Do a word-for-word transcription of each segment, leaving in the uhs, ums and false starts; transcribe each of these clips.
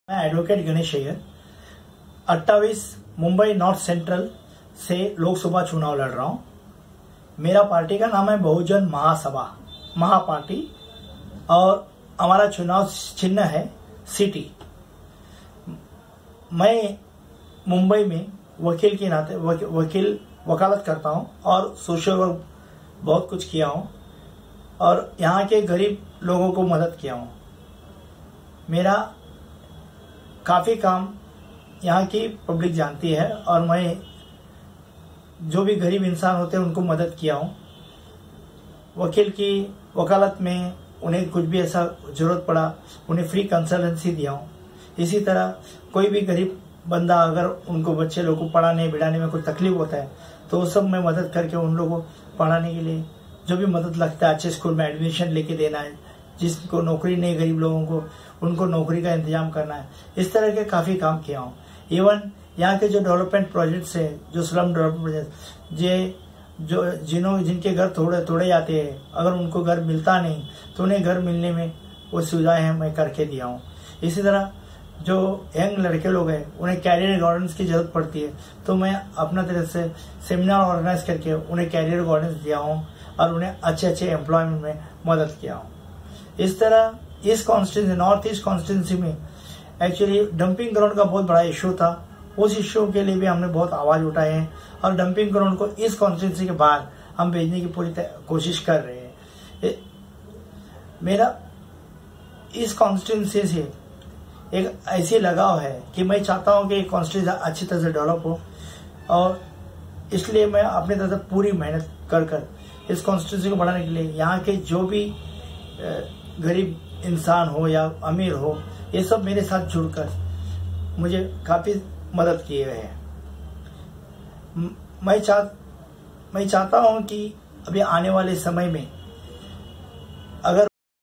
मैं एडवोकेट गणेश अय्यर अट्ठाईस Mumbai north central से लोकसभा चुनाव लड़ रहा हूं। मेरा पार्टी का नाम है बहुजन महासभा महापार्टी और हमारा चुनाव चिन्ह है सिटी। मैं मुंबई में वकील के नाते वक, वकील वकालत करता हूं और सोशल वर्क बहुत कुछ किया हूं और यहाँ के गरीब लोगों को मदद किया हूं। मेरा काफ़ी काम यहाँ की पब्लिक जानती है और मैं जो भी गरीब इंसान होते हैं उनको मदद किया हूँ। वकील की वकालत में उन्हें कुछ भी ऐसा ज़रूरत पड़ा उन्हें फ्री कंसल्टेंसी दिया हूँ। इसी तरह कोई भी गरीब बंदा अगर उनको बच्चे लोगों को पढ़ाने बिढ़ाने में कोई तकलीफ होता है तो उस सब में मदद करके उन लोगों को पढ़ाने के लिए जो भी मदद लगता है, अच्छे स्कूल में एडमिशन लेके देना है, जिसको नौकरी नहीं गरीब लोगों को उनको नौकरी का इंतजाम करना है, इस तरह के काफ़ी काम किया हूँ। इवन यहाँ के जो डेवलपमेंट प्रोजेक्ट्स है, जो स्लम डेवलपमेंट प्रोजेक्ट जे जो जिन्हों जिनके घर थोड़े तोड़े जाते हैं, अगर उनको घर मिलता नहीं तो उन्हें घर मिलने में वो सुविधाएं हैं मैं करके दिया हूँ। इसी तरह जो यंग लड़के लोग हैं उन्हें कैरियर गाइडेंस की जरूरत पड़ती है तो मैं अपना तरह से सेमिनार ऑर्गेनाइज करके उन्हें कैरियर गाइडेंस दिया हूँ और उन्हें अच्छे अच्छे एम्प्लॉयमेंट में मदद किया हूँ। इस तरह इस कॉन्स्टिट्यूंसी नॉर्थ ईस्ट कॉन्स्टिट्यूंसी में एक्चुअली डंपिंग ग्राउंड का बहुत बड़ा इशू था। उस इशू के लिए भी हमने बहुत आवाज उठाए हैं और डंपिंग ग्राउंड को इस कॉन्स्टिट्यूंसी के बाहर हम भेजने की पूरी कोशिश कर रहे हैं। मेरा इस कॉन्स्टिट्यूंसी से एक ऐसी लगाव है कि मैं चाहता हूं कि कॉन्स्टिट्यूंसी अच्छी तरह से डेवलप हो और इसलिए मैं अपनी तरफ से पूरी मेहनत कर कर इस कॉन्स्टिट्यूंसी को बढ़ाने के लिए यहाँ के जो भी गरीब इंसान हो या अमीर हो, ये सब मेरे साथ जुड़कर मुझे काफ़ी मदद किए हुए हैं। मैं चाह मैं चाहता हूं कि अभी आने वाले समय में अगर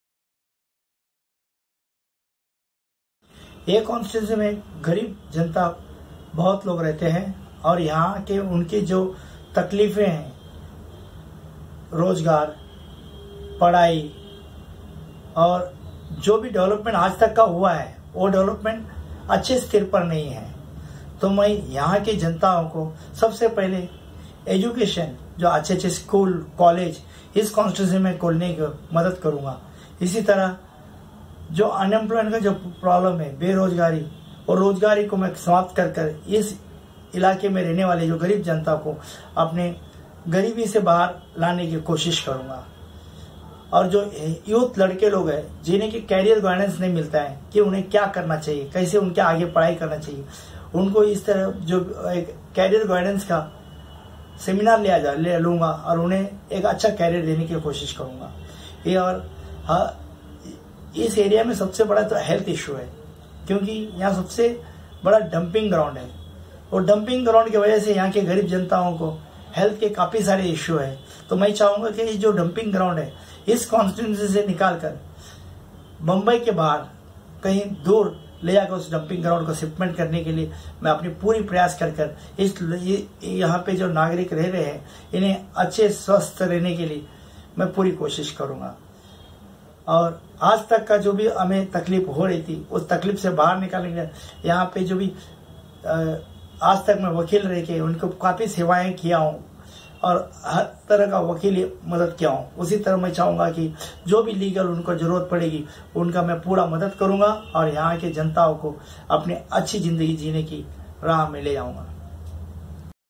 ये कॉन्स्टिट्यूंसी में गरीब जनता बहुत लोग रहते हैं और यहाँ के उनकी जो तकलीफें हैं, रोजगार, पढ़ाई और जो भी डेवलपमेंट आज तक का हुआ है वो डेवलपमेंट अच्छे स्थिर पर नहीं है, तो मैं यहाँ की जनताओं को सबसे पहले एजुकेशन, जो अच्छे अच्छे स्कूल कॉलेज इस कॉन्स्टिट्यूंसी में खोलने की मदद करूँगा। इसी तरह जो अनएम्प्लॉयमेंट का जो प्रॉब्लम है, बेरोजगारी और रोजगारी को मैं समाप्त कर कर इस इलाके में रहने वाले जो गरीब जनता को अपने गरीबी से बाहर लाने की कोशिश करूँगा। और जो यूथ लड़के लोग हैं जिन्हें की कैरियर गाइडेंस नहीं मिलता है कि उन्हें क्या करना चाहिए, कैसे उनके आगे पढ़ाई करना चाहिए, उनको इस तरह जो एक कैरियर गाइडेंस का सेमिनार लिया जा ले लूँगा और उन्हें एक अच्छा कैरियर देने की कोशिश करूँगा। ये और हाँ, इस एरिया में सबसे बड़ा तो हेल्थ इशू है क्योंकि यहाँ सबसे बड़ा डंपिंग ग्राउंड है और डंपिंग ग्राउंड की वजह से यहाँ के गरीब जनताओं को हेल्थ के काफ़ी सारे इश्यू है। तो मैं चाहूँगा कि जो डंपिंग ग्राउंड है इस कॉन्स्टिट्यूंसी से निकालकर मुंबई के बाहर कहीं दूर ले जाकर उस डंपिंग ग्राउंड को शिपमेंट करने के लिए मैं अपनी पूरी प्रयास कर कर इस यहाँ पे जो नागरिक रह रहे हैं इन्हें अच्छे स्वस्थ रहने के लिए मैं पूरी कोशिश करूँगा। और आज तक का जो भी हमें तकलीफ हो रही थी उस तकलीफ से बाहर निकालने के लिए यहाँ पे जो भी आज तक मैं वकील रह के उनको काफ़ी सेवाएं किया हूँ और हर तरह का वकील मदद किया हूँ। उसी तरह मैं चाहूँगा कि जो भी लीगल उनको ज़रूरत पड़ेगी उनका मैं पूरा मदद करूँगा और यहाँ के जनताओं को अपनी अच्छी ज़िंदगी जीने की राह में ले जाऊँगा।